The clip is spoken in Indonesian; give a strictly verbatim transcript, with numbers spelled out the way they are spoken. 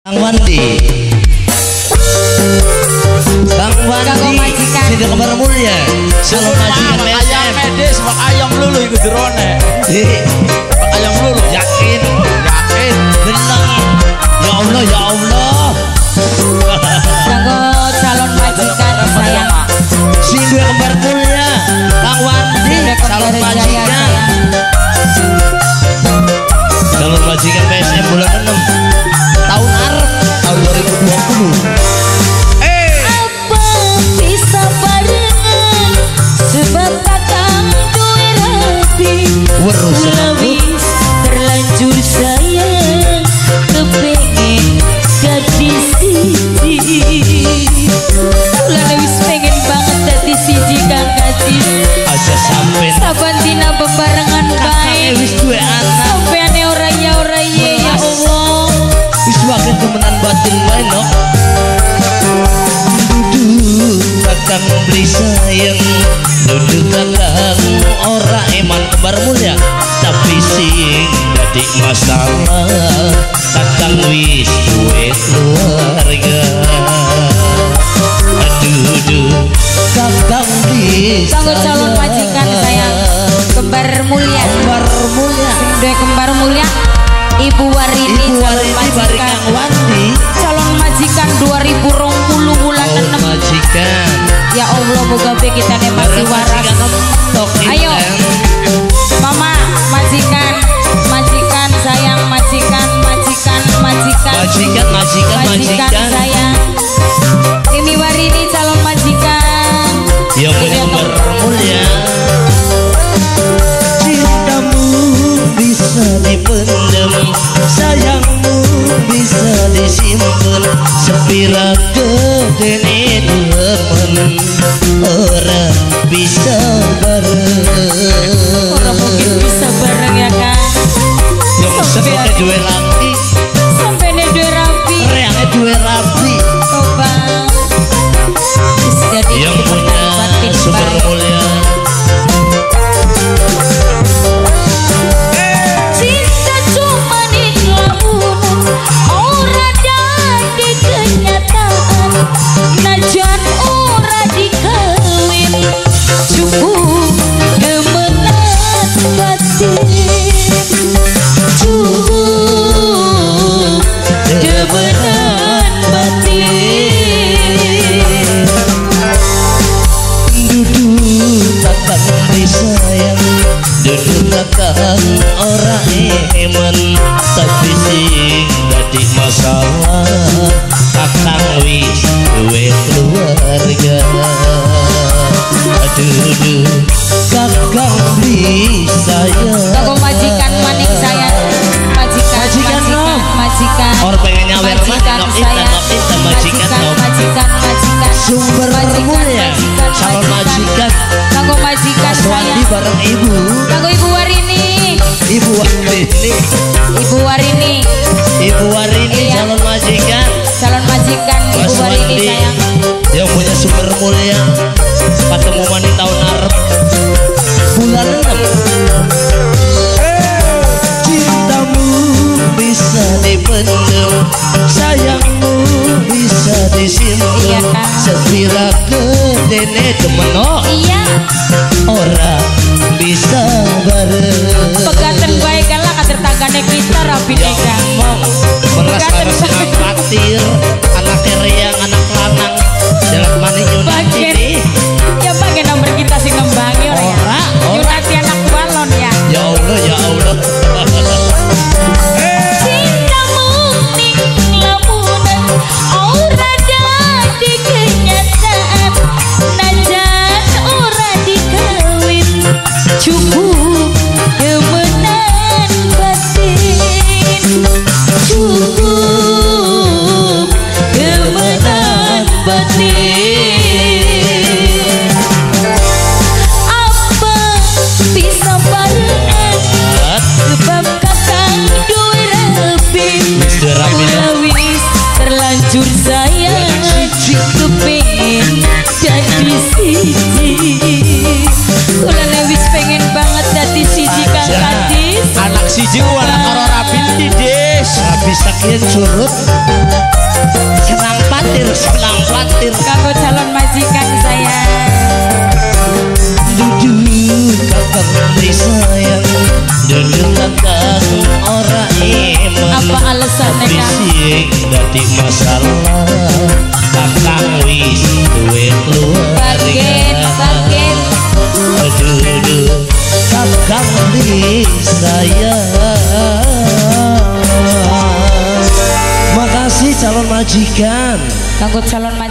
Kang Wandi, Kang Wandi, tidak kembar mulia. Kalau majikan ayam medis, mak ayam lulu ikut drone. Mak ayam lulu, yakin, yakin, tenang. Ya Allah, ya Allah. Kanggo calon majikan sayang. Sehingga kembar mulia, Kang Wandi, calon majikan. Calon majikan P S M bulan enam tahun Arab tahun dua ribu dua puluh. Eh, apa bisa barengan sebab kakang duwe rapi. Wis terlanjur sayang kepengen dadi siji. Ulah wis pengen banget dadi siji Kang Kadis. Aja sampai saban dina bebarengan bae. Wis duwe anak. Sampeane ora ya ora ye ya Allah. Wis wae temenan batin wae no. Duduk kakang beli sayang, duduk kakang ora eman kembar mulia, tapi sing dadi masalah kakang wis duwe keluarga. Aduh kakang beli kanggo calon majikan sayang kembar mulia, kembar mulia, sing duwe kembar mulia Ibu Warini, Ibu calon Warini majikan Kang Wandi, calon majikan dua ribu dua puluh bulan oh, enam. majikan. Ya Allah, moga be kita nih masih waras. Ayo, Mama, majikan, majikan sayang, majikan, majikan, majikan, majikan, majikan, majikan, sayang. Ini Warini calon majikan. Ya punya kembar mulia. Bisa dipendam, sayangmu bisa disimpan, sepira kedene demen ora bisa bareng. Ora mungkin bisa bareng ya Kang. Yang seperti dua laki, sampai ne dua rapi, reangnya dua rapi. coba yang punya sumber mulia. Najan ora dikawin cukup demenan batin, cukup demenan batin. Duduk kakang disayang, duduk kakang ora eman, tapi sing dadi masalah kakang wis duwe keluarga. Aduh kakang disayang, kanggo majikan maning sayang, majikan, majikan, majikan, majikan. Orang pengen nyawer mah nok kita nok kita majikan no. Majikan, majikan, sumber mulia, calon majikan. Kanggo majikan Mas Wandi sayang, bareng ibu, kanggo Ibu Warini, Ibu Warini, Ibu Warini, Ibu Warini iya. calon majikan, calon majikan Ibu Mas Warini Wandi sayang. yang punya sumber mulia, ketemu mani tahun Arab bulan enam. Cintamu bisa dipendam, sayangmu bisa disimpan, Iya, Kang. sepira kedene temen oh, Iya, ora bisa bareng. pegaten bae kalah kader tanggane kita rapi Ya Kang. beras harus khawatir, anak yang anak lanang dalam mani nyunat Bagian, ini. ya bagian nomor kita sih ngembangi orang ya. Ora, ora. Nyunati anak balon ya. Ya Allah, ya Allah. Cintamu ning lamunan ora dadi kenyataan, najan ora dikawin cukup demenan batin, cukup demenan batin. Apa bisa barengan sebab kakang duwe rapi, wis terlanjur sayang kepengen dadi siji. Ulah wis pengen banget dadi siji Kang Kadis. anak siji anak orang rapi di des. Habis sakian surut kasih sayang. Makasih calon majikan. Kanggo calon majikan